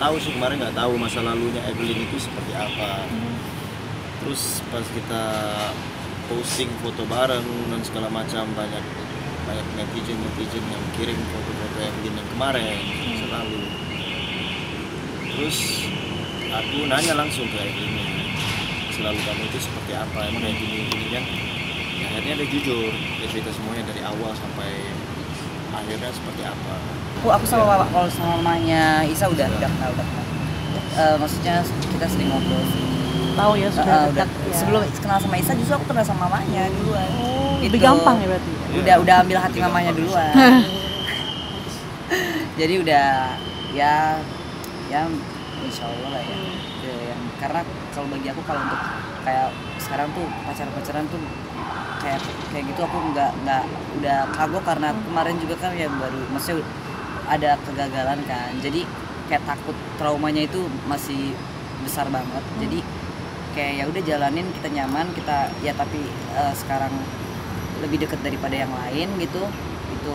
tahu sih, kemarin nggak tahu masa lalunya Evelyn itu seperti apa. Terus pas kita posting foto bareng dan segala macam, banyak netizen yang kirim foto-foto Evelyn yang kemarin selalu. Terus aku nanya langsung ke Evelyn, selalu kamu itu seperti apa, emang kayak gini kan. Ya, akhirnya dia jujur, dia cerita semuanya dari awal sampai akhirnya seperti apa. Aku sama kalau sama mamanya Isa udah kenal. Maksudnya kita sering ngobrol sih. Tahu ya sudah dekat. Ya. Sebelum kenal sama Isa justru aku kenal sama mamanya duluan. Gitu. Lebih gampang ya berarti. Udah ambil hati mamanya duluan. Jadi udah ya insya Allah lah ya. Karena kalau bagi aku, kalau untuk kayak sekarang tuh pacaran tuh kayak gitu aku nggak udah kagok, karena kemarin juga kan ya baru, maksudnya ada kegagalan kan, jadi kayak takut, traumanya itu masih besar banget. Jadi kayak ya udah jalanin, kita nyaman, kita ya, tapi sekarang lebih dekat daripada yang lain gitu, itu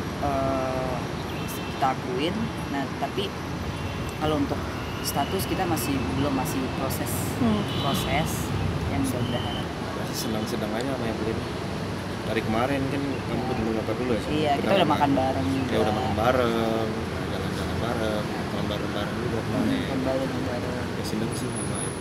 kita akuin. Nah tapi kalau untuk status kita masih proses yang mudah-mudahan. Sedang aja sama Evelyn. Dari kemarin kan kamu ketemu nyokap dulu ya? Iya, kita udah makan bareng juga. Ya udah makan bareng, jalan-jalan bareng, makan bareng juga kemarin. Makan bareng. Ya seneng sih sama Evelyn.